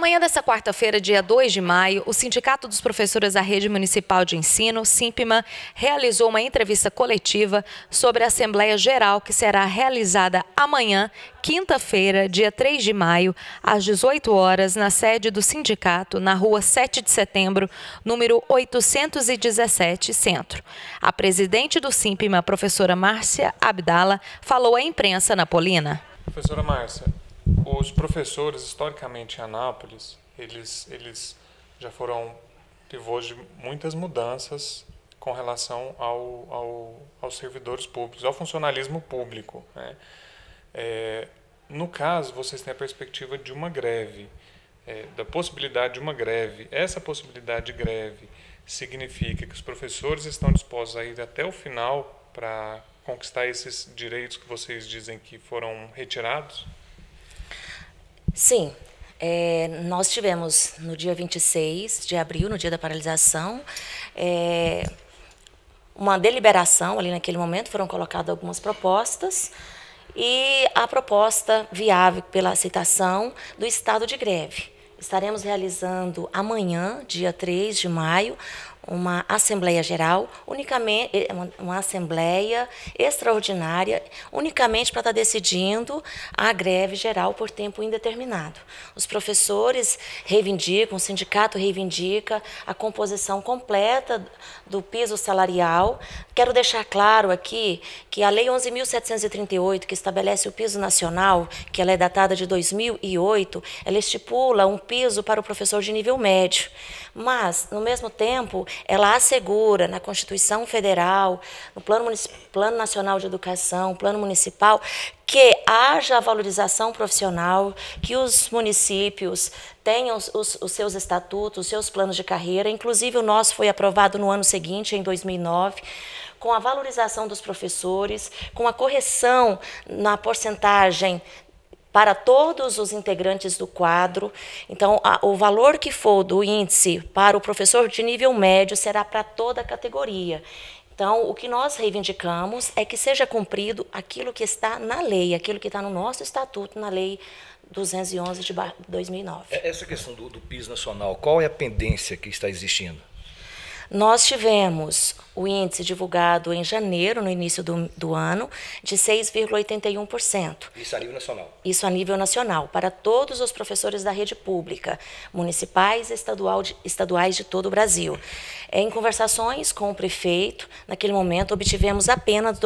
manhã desta quarta-feira, dia 2 de maio, o Sindicato dos Professores da Rede Municipal de Ensino, SINPMA, realizou uma entrevista coletiva sobre a Assembleia Geral que será realizada amanhã, quinta-feira, dia 3 de maio, às 18 horas, na sede do sindicato, na rua 7 de setembro, número 817, Centro. A presidente do SINPMA, a professora Márcia Abdala, falou à imprensa napolina. Professora Márcia, os professores, historicamente em Anápolis, eles já foram pivôs de muitas mudanças com relação aos servidores públicos, ao funcionalismo público, né? No caso, vocês têm a perspectiva de uma greve, da possibilidade de uma greve. Essa possibilidade de greve significa que os professores estão dispostos a ir até o final para conquistar esses direitos que vocês dizem que foram retirados? Sim, nós tivemos no dia 26 de abril, no dia da paralisação, uma deliberação ali naquele momento, foram colocadas algumas propostas e a proposta viável pela aceitação do estado de greve. Estaremos realizando amanhã, dia 3 de maio, uma Assembleia Geral, unicamente uma Assembleia Extraordinária, unicamente para estar decidindo a greve geral por tempo indeterminado. Os professores reivindicam, o sindicato reivindica a composição completa do piso salarial. Quero deixar claro aqui que a Lei 11.738, que estabelece o piso nacional, que ela é datada de 2008, ela estipula um piso para o professor de nível médio. Mas, no mesmo tempo, ela assegura na Constituição Federal, no Plano Nacional de Educação, Plano Municipal, que haja a valorização profissional, que os municípios tenham os seus estatutos, os seus planos de carreira. Inclusive, o nosso foi aprovado no ano seguinte, em 2009, com a valorização dos professores, com a correção na porcentagem para todos os integrantes do quadro. Então, o valor que for do índice para o professor de nível médio será para toda a categoria. Então, o que nós reivindicamos é que seja cumprido aquilo que está na lei, aquilo que está no nosso estatuto, na Lei 211 de 2009. Essa questão do piso nacional, qual é a pendência que está existindo? Nós tivemos o índice divulgado em janeiro, no início do ano, de 6,81%. Isso a nível nacional? Isso a nível nacional, para todos os professores da rede pública, municipais e estaduais de todo o Brasil. Em conversações com o prefeito, naquele momento, obtivemos apenas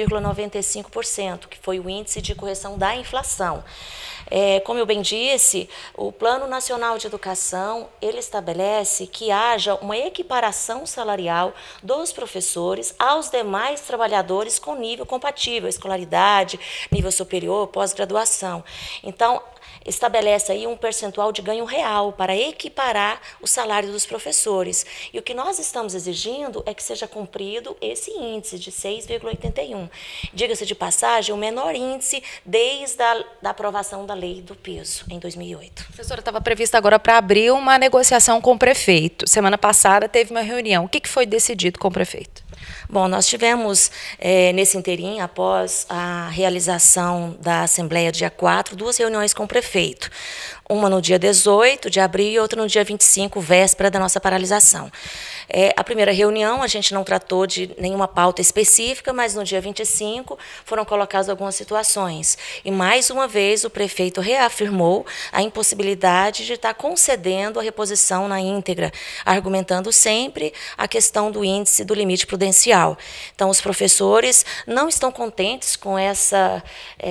2,95%, que foi o índice de correção da inflação. Como eu bem disse, o Plano Nacional de Educação, ele estabelece que haja uma equiparação salarial dos professores aos demais trabalhadores com nível compatível, escolaridade, nível superior, pós-graduação. Então, estabelece aí um percentual de ganho real para equiparar o salário dos professores. E o que nós estamos exigindo é que seja cumprido esse índice de 6,81. Diga-se de passagem, o menor índice desde a aprovação da lei do piso, em 2008. Professora, estava prevista agora para abrir uma negociação com o prefeito. Semana passada teve uma reunião. O que foi decidido com o prefeito? Bom, nós tivemos, nesse interim, após a realização da Assembleia dia 4, duas reuniões com o prefeito. Uma no dia 18 de abril e outra no dia 25, véspera da nossa paralisação. A primeira reunião, a gente não tratou de nenhuma pauta específica, mas no dia 25 foram colocadas algumas situações. E, mais uma vez, o prefeito reafirmou a impossibilidade de estar concedendo a reposição na íntegra, argumentando sempre a questão do índice do limite prudencial. Então, os professores não estão contentes com essa...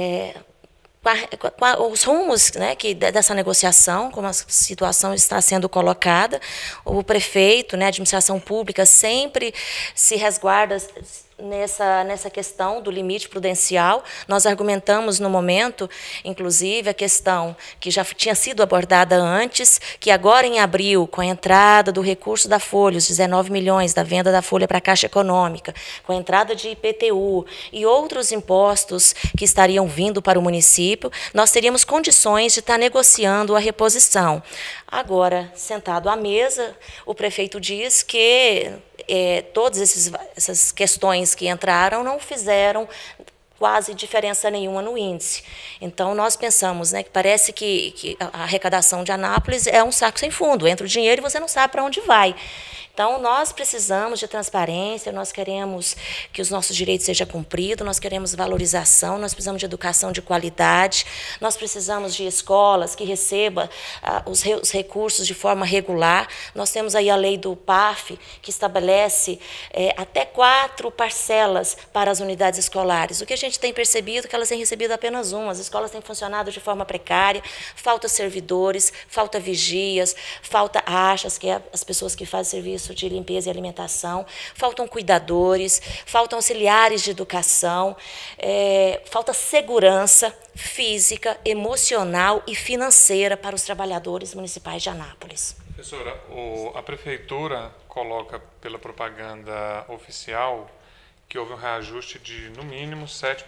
os rumos, né, dessa negociação, como a situação está sendo colocada. O prefeito, né, a administração pública sempre se resguarda nessa questão do limite prudencial. Nós argumentamos no momento, inclusive, a questão que já tinha sido abordada antes, que agora em abril, com a entrada do recurso da Folha, os 19 milhões da venda da Folha para a Caixa Econômica, com a entrada de IPTU e outros impostos que estariam vindo para o município, nós teríamos condições de estar negociando a reposição. Agora, sentado à mesa, o prefeito diz que todas essas questões que entraram não fizeram quase diferença nenhuma no índice. Então, nós pensamos, né, que parece que a arrecadação de Anápolis é um saco sem fundo, entra o dinheiro e você não sabe para onde vai. Então, nós precisamos de transparência, nós queremos que os nossos direitos sejam cumpridos, nós queremos valorização, nós precisamos de educação de qualidade, nós precisamos de escolas que recebam os recursos de forma regular. Nós temos aí a lei do PAF, que estabelece até 4 parcelas para as unidades escolares. O que a gente tem percebido é que elas têm recebido apenas uma. As escolas têm funcionado de forma precária, falta servidores, falta vigias, falta achas, que é as pessoas que fazem serviço de limpeza e alimentação, faltam cuidadores, faltam auxiliares de educação, falta segurança física, emocional e financeira para os trabalhadores municipais de Anápolis. Professora, a Prefeitura coloca pela propaganda oficial que houve um reajuste de, no mínimo, 7%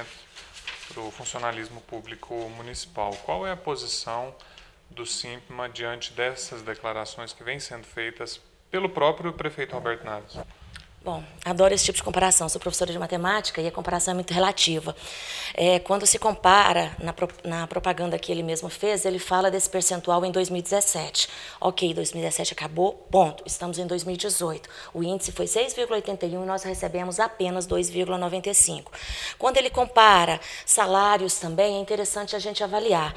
para o funcionalismo público municipal. Qual é a posição do SINPMA diante dessas declarações que vêm sendo feitas pelo próprio prefeito Roberto Naves? Bom, adoro esse tipo de comparação. Sou professora de matemática e a comparação é muito relativa. Quando se compara, na propaganda que ele mesmo fez, ele fala desse percentual em 2017. Ok, 2017 acabou, ponto. Estamos em 2018. O índice foi 6,81 e nós recebemos apenas 2,95. Quando ele compara salários também, é interessante a gente avaliar.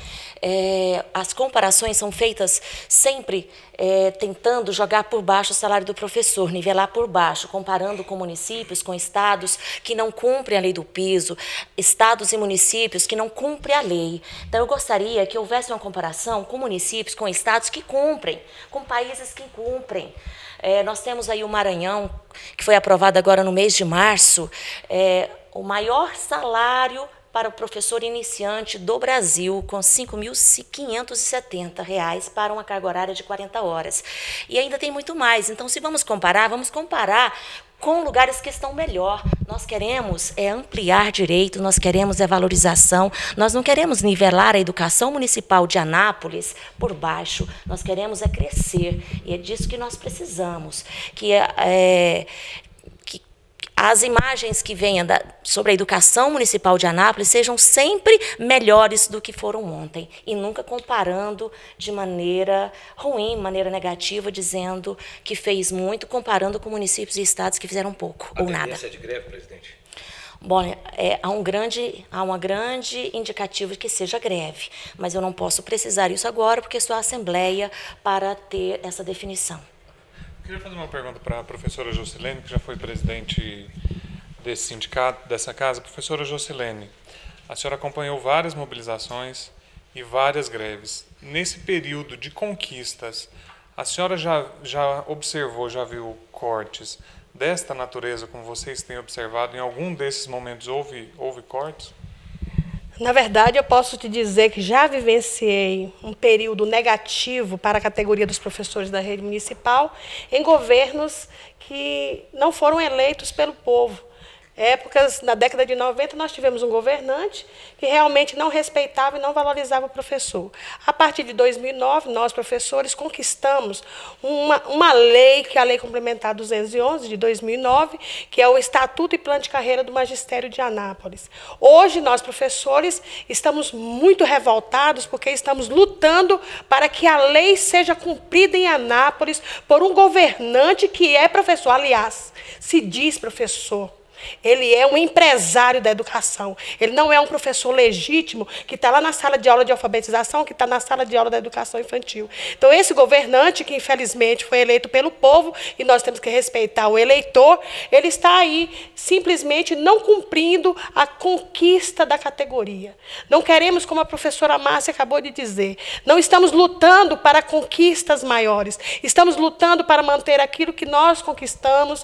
As comparações são feitas sempre tentando jogar por baixo o salário do professor, nivelar por baixo, comparando com municípios, com estados que não cumprem a lei do piso, estados e municípios que não cumprem a lei. Então, eu gostaria que houvesse uma comparação com municípios, com estados que cumprem, com países que cumprem. Nós temos aí o Maranhão, que foi aprovado agora no mês de março, o maior salário para o professor iniciante do Brasil, com R$ 5.570 para uma carga horária de 40 horas. E ainda tem muito mais. Então, se vamos comparar com lugares que estão melhor. Nós queremos ampliar direitos, nós queremos valorização, nós não queremos nivelar a educação municipal de Anápolis por baixo, nós queremos crescer. E é disso que nós precisamos, que as imagens que venham sobre a educação municipal de Anápolis sejam sempre melhores do que foram ontem, e nunca comparando de maneira ruim, maneira negativa, dizendo que fez muito, comparando com municípios e estados que fizeram pouco ou nada. A tendência de greve, presidente? Bom, há uma grande indicativa de que seja greve, mas eu não posso precisar isso agora, porque estou à Assembleia para ter essa definição. Queria fazer uma pergunta para a professora Jocilene, que já foi presidente desse sindicato, dessa casa. Professora Jocilene, a senhora acompanhou várias mobilizações e várias greves. Nesse período de conquistas, a senhora já observou, já viu cortes desta natureza, como vocês têm observado? Em algum desses momentos houve cortes? Na verdade, eu posso te dizer que já vivenciei um período negativo para a categoria dos professores da rede municipal em governos que não foram eleitos pelo povo. Épocas, na década de 90, nós tivemos um governante que realmente não respeitava e não valorizava o professor. A partir de 2009, nós, professores, conquistamos uma lei, que é a Lei Complementar 211, de 2009, que é o Estatuto e Plano de Carreira do Magistério de Anápolis. Hoje, nós, professores, estamos muito revoltados porque estamos lutando para que a lei seja cumprida em Anápolis por um governante que é professor. Aliás, se diz professor. Ele é um empresário da educação. Ele não é um professor legítimo que está lá na sala de aula de alfabetização, que está na sala de aula da educação infantil. Então, esse governante, que infelizmente foi eleito pelo povo, e nós temos que respeitar o eleitor, ele está aí simplesmente não cumprindo a conquista da categoria. Não queremos, como a professora Márcia acabou de dizer, não estamos lutando para conquistas maiores, estamos lutando para manter aquilo que nós conquistamos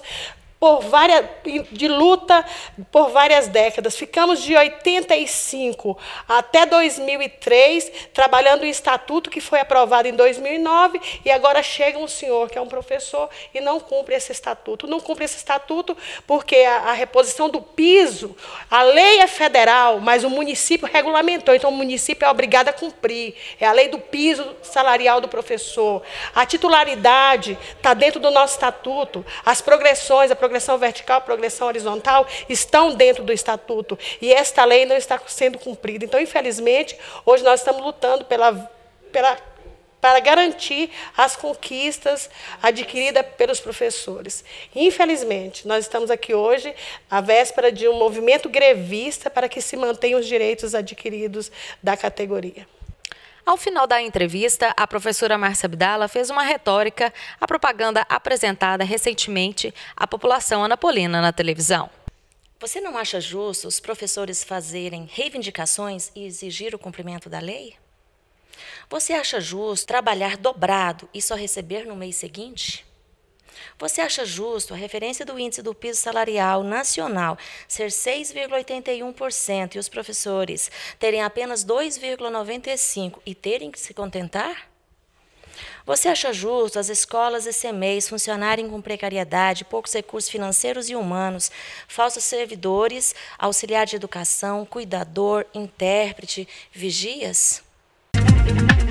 de luta por várias décadas. Ficamos de 85 até 2003 trabalhando o estatuto que foi aprovado em 2009 e agora chega um senhor que é um professor e não cumpre esse estatuto. Não cumpre esse estatuto porque a reposição do piso, a lei é federal, mas o município regulamentou, então o município é obrigado a cumprir. É a lei do piso salarial do professor. A titularidade está dentro do nosso estatuto. As progressões, a progressão progressão vertical, progressão horizontal, estão dentro do Estatuto. E esta lei não está sendo cumprida. Então, infelizmente, hoje nós estamos lutando para garantir as conquistas adquiridas pelos professores. Infelizmente, nós estamos aqui hoje, à véspera de um movimento grevista para que se mantenham os direitos adquiridos da categoria. Ao final da entrevista, a professora Márcia Abdala fez uma retórica à propaganda apresentada recentemente à população anapolina na televisão. Você não acha justo os professores fazerem reivindicações e exigir o cumprimento da lei? Você acha justo trabalhar dobrado e só receber no mês seguinte? Você acha justo a referência do índice do piso salarial nacional ser 6,81% e os professores terem apenas 2,95% e terem que se contentar? Você acha justo as escolas e CMEs funcionarem com precariedade, poucos recursos financeiros e humanos, falsos servidores, auxiliar de educação, cuidador, intérprete, vigias?